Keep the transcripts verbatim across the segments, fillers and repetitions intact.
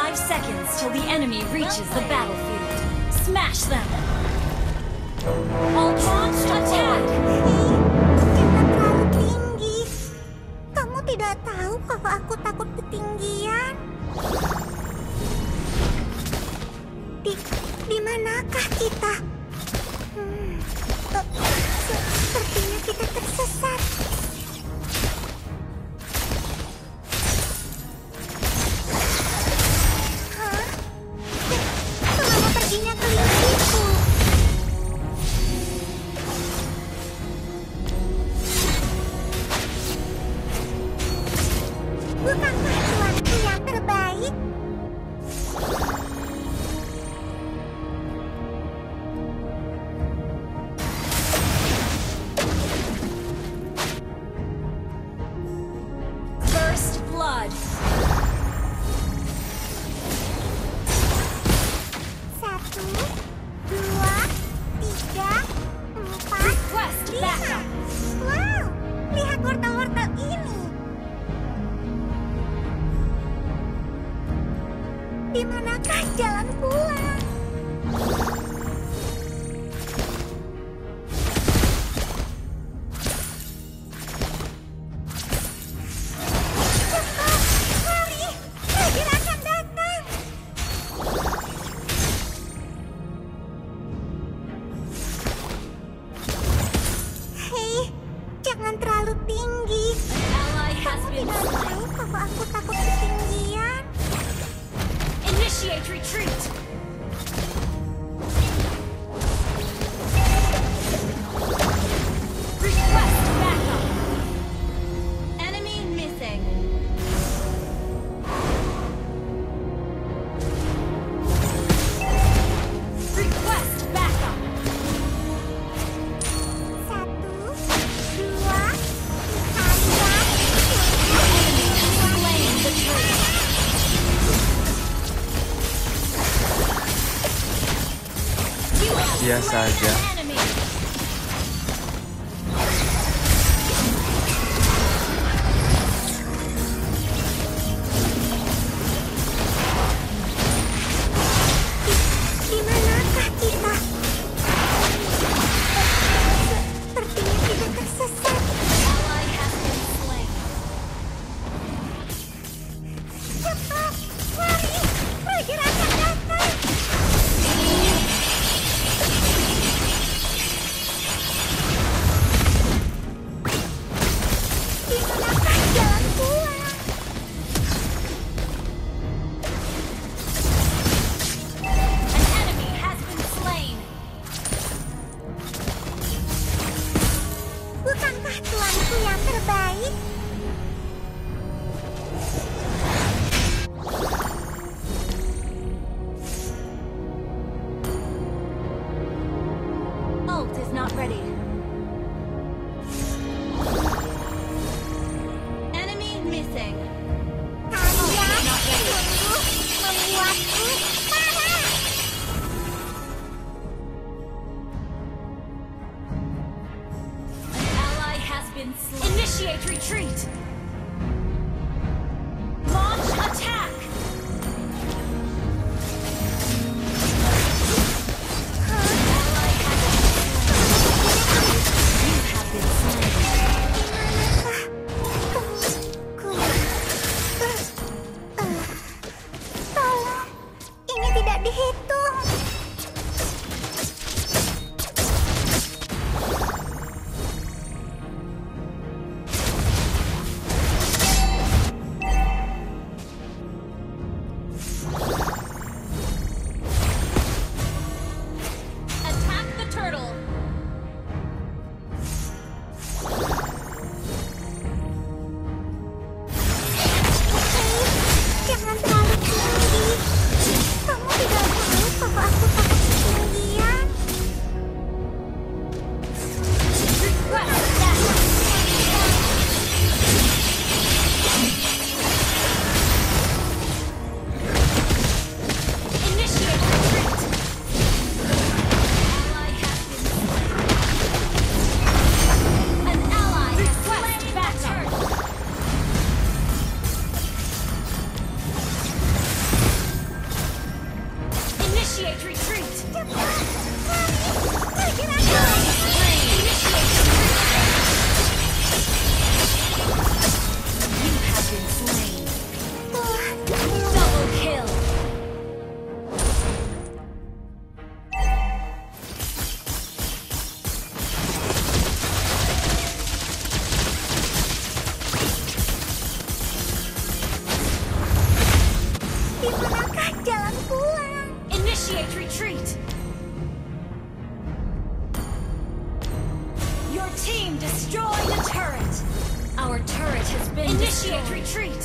Five seconds till the enemy reaches the battlefield. Smash them! Ultron attack! Jangan terlalu tinggi. Kamu tidak tahu kalau aku takut ketinggian. Di, di manakah kita? Hmm, eh, se- sepertinya kita tersesat. Hah? Ke- Kemana perginya kelingkiku? Bukankah tuanku yang terbaik? First blood! Satu, dua, tiga, empat, Request lima. backup! Wow, lihat wortel-wortel ini. Di manakah jalan pulang? Cepat, lari, Raja akan datang. Hei, jangan terlalu tinggi. Ally has Kamu been tidak slain. tahu kalau aku takut ketinggian. Initiate retreat! Request backup! Enemy missing. Request backup! Satu, dua, tiga, Slain the tree. You have Dia slain saja. an enemy. di manakah kita? Sepertinya kita tersesat. Ally has been slain. Cepat, lari, Raja akan datang. Di manakah jalan pulang? An enemy has been slain. Bukankah tuanku yang terbaik? Ult is not ready. Enemy missing. Kalian sungguh membuatku marah. An ally has been slain. Initiate retreat. Launch attack. Ally has been slain. Ku, eh, tolong, ini tidak dihitung. Attack the turtle. Hei, jangan terlalu tinggi. Kamu tidak tahu Initiate retreat. Your team destroyed a turret. Our turret has been Initiate destroyed. Retreat.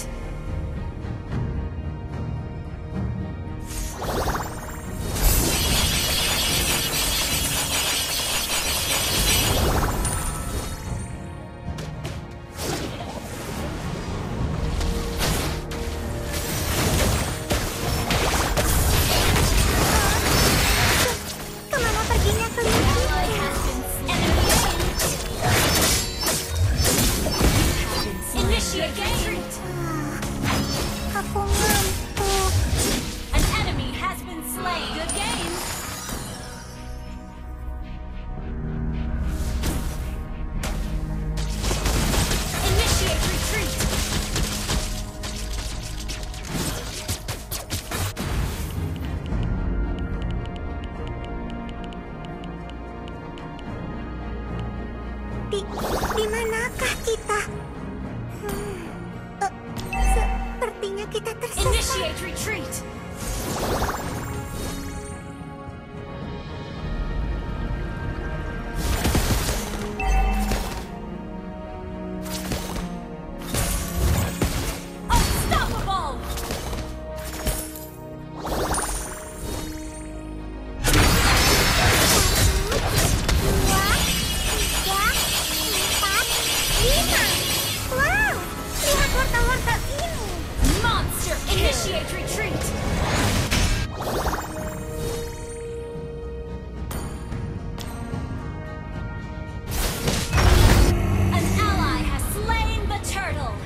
Di, di manakah kita? Hmm, uh, sepertinya kita tersesat. Initiate retreat. Initiate retreat! An ally has slain the turtle!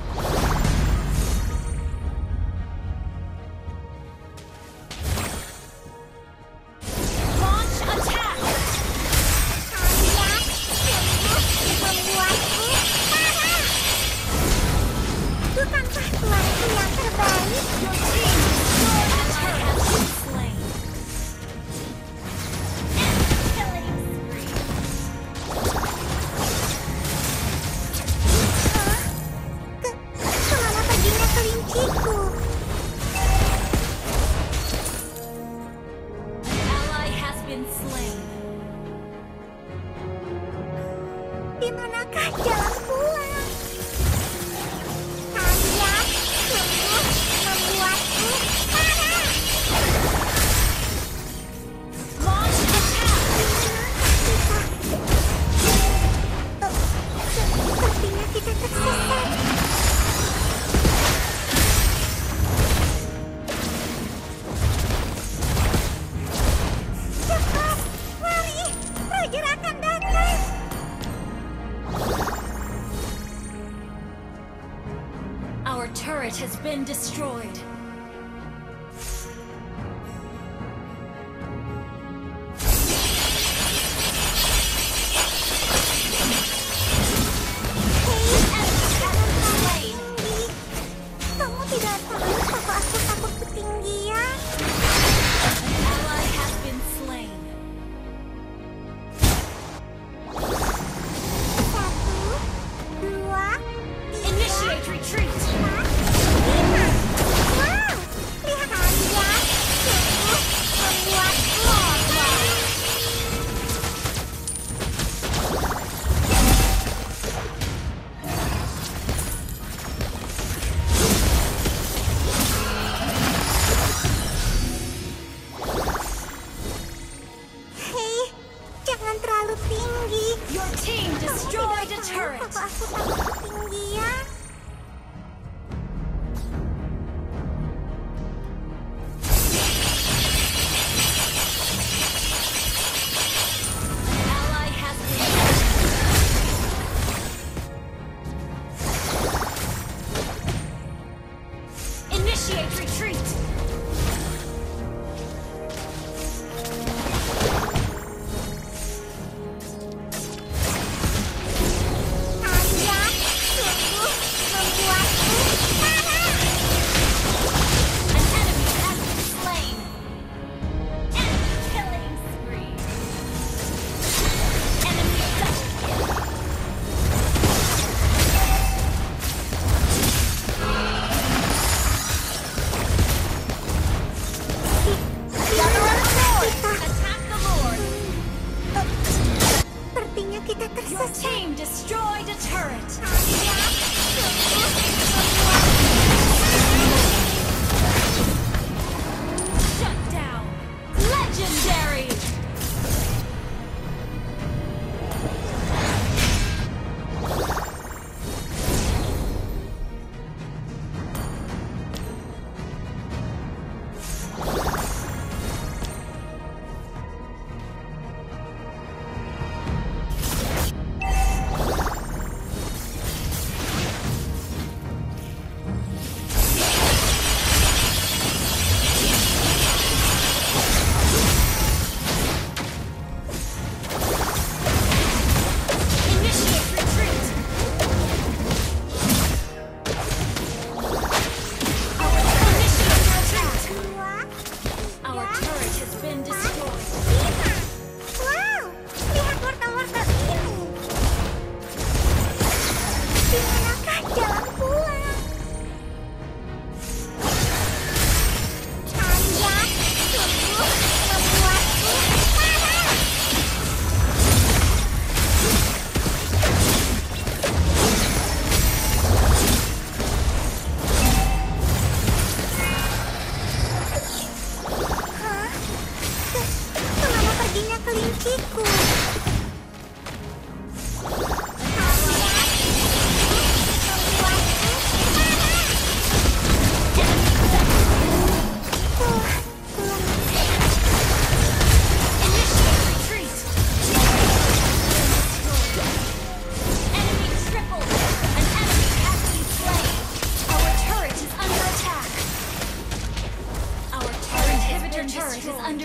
Launch attack! Kalian sungguh membuatku marah! Bukankah tuanku yang terbaik? Your team destroyed a turret has been slain. Killing spree. Hah? Ke, kemana perginya kelinciku? An ally has been slain. Di manakah jalan pulang? Kalian sungguh membuatku marah! Launch attack! Kita... Oh, sepertinya kita tersesat. Cepat, mari! Roger akan datang! Our turret has been destroyed. Kamu tidak tahu bahwa aku takut ketinggian? An ally has been slain. Satu, dua, tiga, Initiate retreat. empat, lima. Wow, lihat kalian sungguh membuatku marah. Hei, jangan terlalu tinggi. Your team Kamu destroyed a tidak tahu turret. bahwa aku takut ketinggian.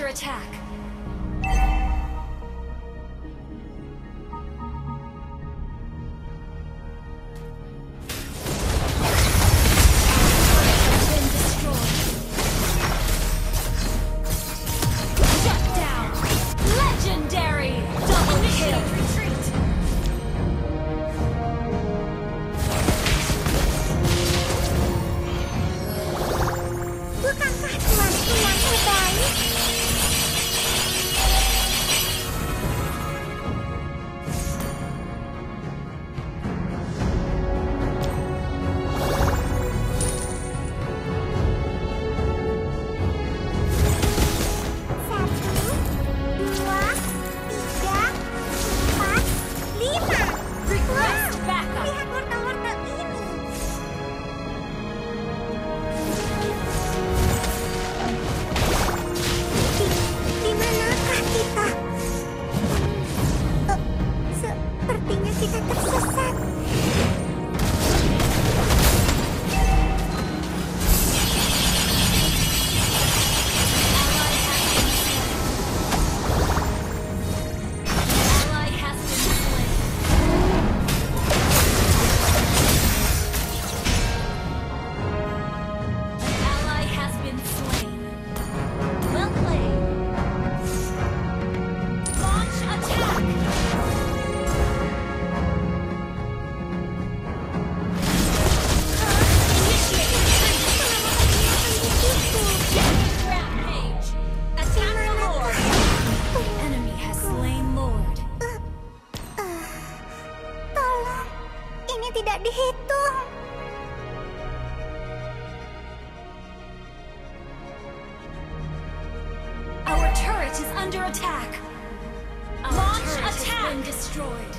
attack. Bukankah tuanku yang terbaik? Satu, dua, tiga, empat, lima. Request backup. Lihat wortel-wortel ini. Di manakah kita? Eh, sepertinya kita tersesat. Ally has been slain. An ally has been slain. Well played. Launch attack. Initiate retreat. Rampage. Attack the Lord. Enemy has slain Lord. Tolong, ini tidak dihitung. Our turret is under attack. Our Launch turret attack. Has been destroyed.